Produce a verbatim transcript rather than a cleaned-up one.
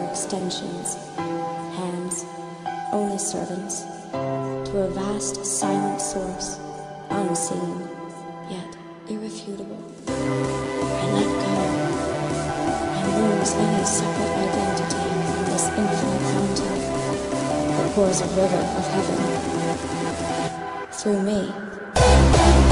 extensions, hands, only servants, to a vast silent source, unseen, yet irrefutable. I let go. I lose any separate identity in this infinite fountain that pours a river of heaven through me.